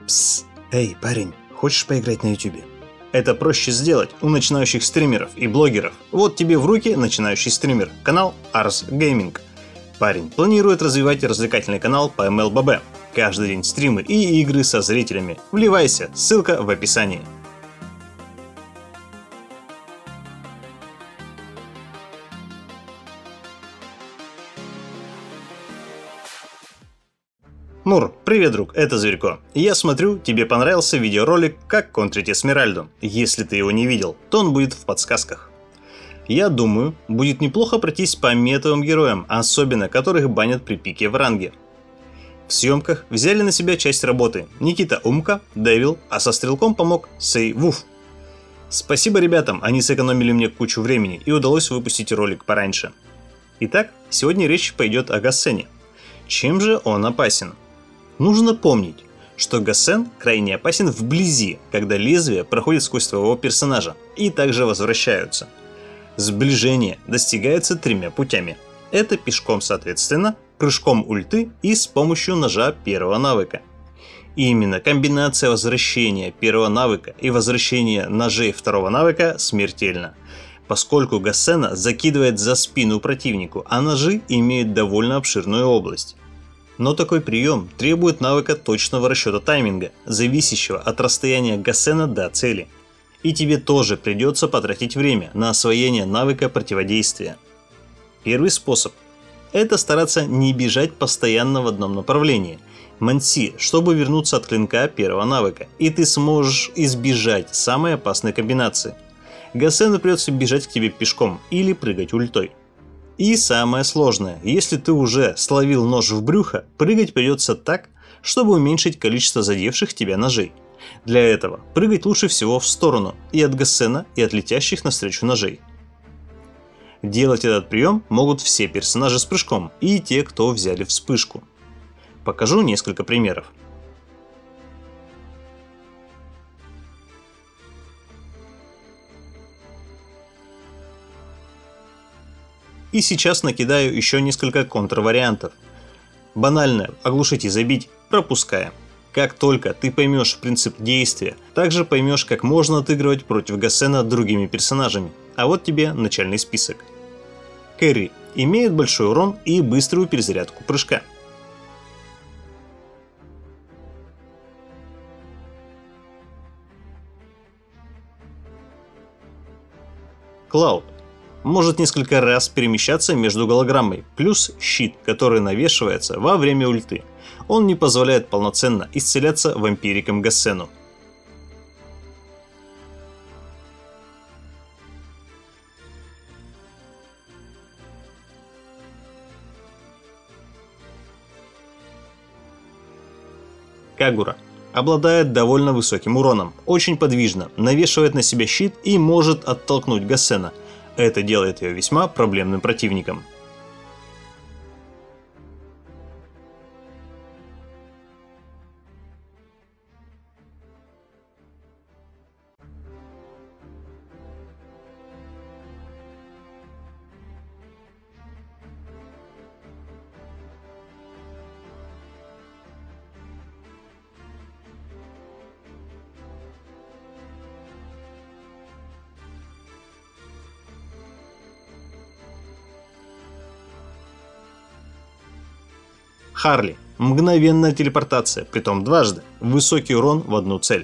Псс, эй, парень, хочешь поиграть на ютубе? Это проще сделать у начинающих стримеров и блогеров. Вот тебе в руки начинающий стример, канал Ars Gaming. Парень планирует развивать развлекательный канал по MLBB. Каждый день стримы и игры со зрителями. Вливайся, ссылка в описании. Мур, привет, друг, это Зверько. Я смотрю, тебе понравился видеоролик «Как контрить Эсмеральду». Если ты его не видел, то он будет в подсказках. Я думаю, будет неплохо пройтись по метовым героям, особенно которых банят при пике в ранге. В съемках взяли на себя часть работы Никита Умка, Дэвил, а со стрелком помог Сэй Вуф. Спасибо ребятам, они сэкономили мне кучу времени и удалось выпустить ролик пораньше. Итак, сегодня речь пойдет о Гассене. Чем же он опасен? Нужно помнить, что Гассен крайне опасен вблизи, когда лезвия проходят сквозь твоего персонажа и также возвращаются. Сближение достигается тремя путями. Это пешком соответственно, прыжком ульты и с помощью ножа первого навыка. И именно комбинация возвращения первого навыка и возвращения ножей второго навыка смертельна, поскольку Гассена закидывает за спину противнику, а ножи имеют довольно обширную область. Но такой прием требует навыка точного расчета тайминга, зависящего от расстояния Гассена до цели. И тебе тоже придется потратить время на освоение навыка противодействия. Первый способ – это стараться не бежать постоянно в одном направлении. Манси, чтобы вернуться от клинка первого навыка, и ты сможешь избежать самой опасной комбинации. Гассену придется бежать к тебе пешком или прыгать ультой. И самое сложное, если ты уже словил нож в брюхо, прыгать придется так, чтобы уменьшить количество задевших тебя ножей. Для этого прыгать лучше всего в сторону и от Гассена, и от летящих навстречу ножей. Делать этот прием могут все персонажи с прыжком и те, кто взяли вспышку. Покажу несколько примеров. И сейчас накидаю еще несколько контрвариантов. Банальное «оглушить и забить» пропускаем. Как только ты поймешь принцип действия, также поймешь, как можно отыгрывать против Гассена другими персонажами. А вот тебе начальный список. Кэрри имеет большой урон и быструю перезарядку прыжка. Клауд может несколько раз перемещаться между голограммой, плюс щит, который навешивается во время ульты. Он не позволяет полноценно исцеляться вампириком Гассену. Кагура обладает довольно высоким уроном, очень подвижна, навешивает на себя щит и может оттолкнуть Гассена. Это делает ее весьма проблемным противником. Харли. Мгновенная телепортация, притом дважды. Высокий урон в одну цель.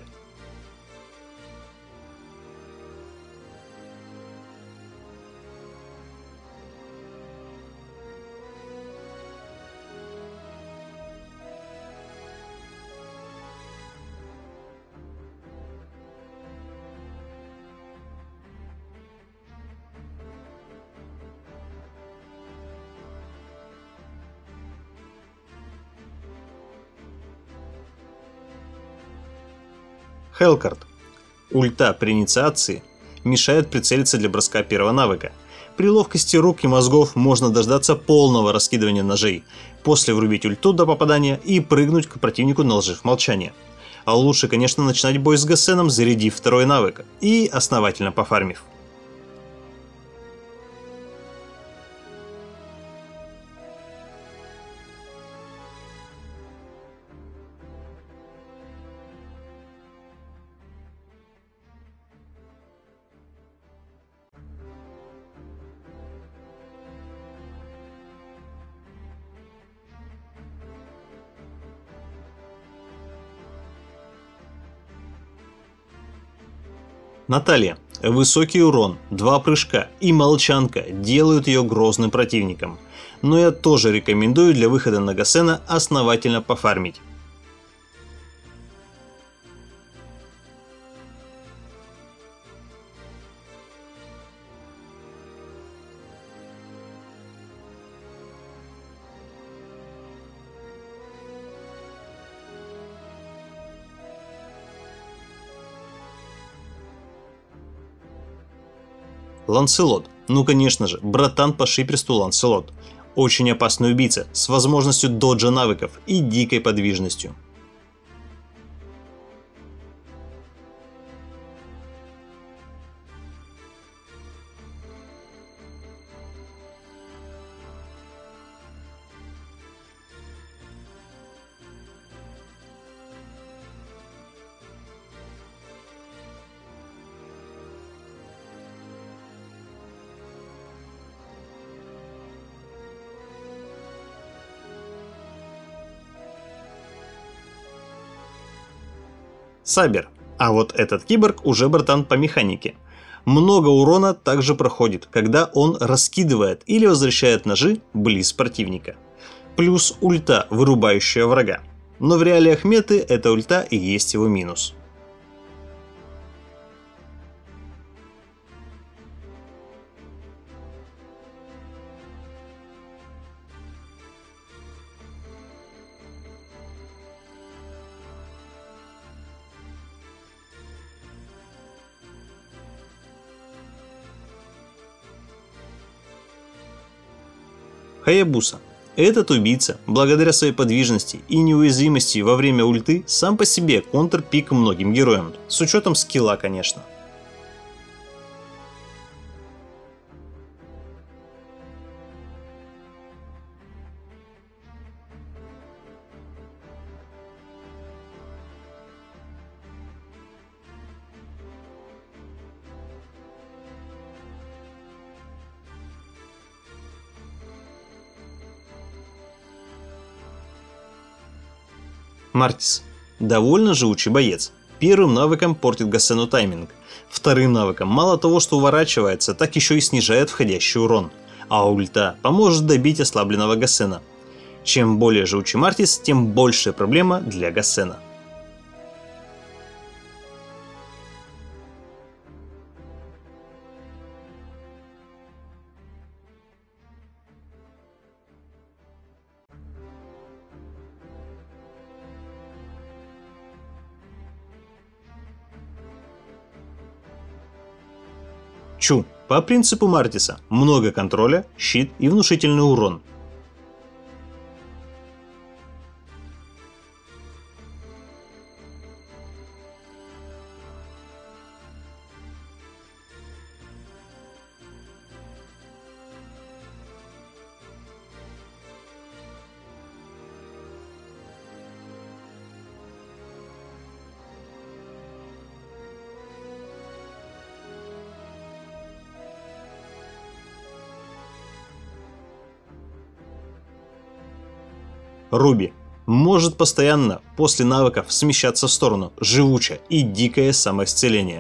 Хелкард. Ульта при инициации мешает прицелиться для броска первого навыка. При ловкости рук и мозгов можно дождаться полного раскидывания ножей, после врубить ульту до попадания и прыгнуть к противнику, наложив молчание. А лучше, конечно, начинать бой с Гассеном, зарядив второй навык и основательно пофармив. Наталья. Высокий урон, 2 прыжка и молчанка делают ее грозным противником. Но я тоже рекомендую для выхода на Гасена основательно пофармить. Ланселот. Ну конечно же, братан по шиперству Ланселот. Очень опасный убийца с возможностью доджа навыков и дикой подвижностью. Сабер. А вот этот киборг уже братан по механике. Много урона также проходит, когда он раскидывает или возвращает ножи близ противника. Плюс ульта, вырубающая врага. Но в реалиях меты эта ульта и есть его минус. Хаябуса. Этот убийца, благодаря своей подвижности и неуязвимости во время ульты, сам по себе контрпик многим героям, с учетом скилла, конечно. Мартис. Довольно живучий боец. Первым навыком портит Гасену тайминг. Вторым навыком мало того, что уворачивается, так еще и снижает входящий урон. А ульта поможет добить ослабленного Гасена. Чем более живучий Мартис, тем большая проблема для Гасена. Чу. По принципу Мартиса. Много контроля, щит и внушительный урон. Руби. Может постоянно после навыков смещаться в сторону, живуче и дикое самоисцеление.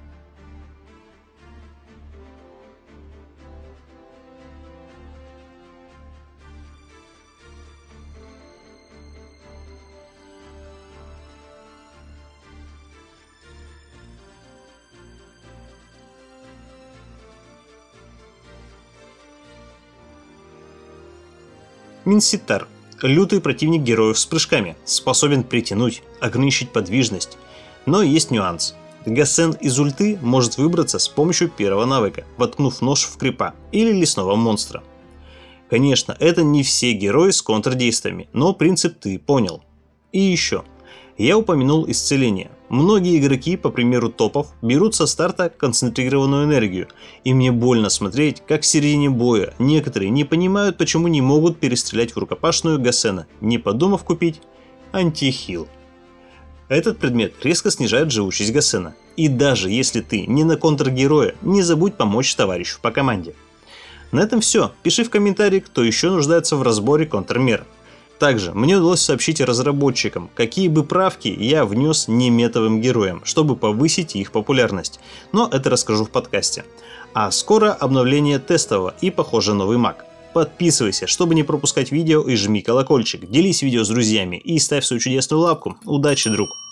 Минситар. Лютый противник героев с прыжками, способен притянуть, ограничить подвижность. Но есть нюанс. Гасен из ульты может выбраться с помощью первого навыка, воткнув нож в крипа или лесного монстра. Конечно, это не все герои с контрдействиями, но принцип ты понял. И еще. Я упомянул исцеление. Многие игроки, по примеру топов, берут со старта концентрированную энергию, и мне больно смотреть, как в середине боя некоторые не понимают, почему не могут перестрелять в рукопашную Гасена, не подумав купить антихил. Этот предмет резко снижает живучесть Гасена, и даже если ты не на контргероя, не забудь помочь товарищу по команде. На этом все. Пиши в комментарии, кто еще нуждается в разборе контрмер. Также мне удалось сообщить разработчикам, какие бы правки я внес неметовым героям, чтобы повысить их популярность. Но это расскажу в подкасте. А скоро обновление тестового и, похоже, новый Mac. Подписывайся, чтобы не пропускать видео, и жми колокольчик. Делись видео с друзьями и ставь свою чудесную лапку. Удачи, друг!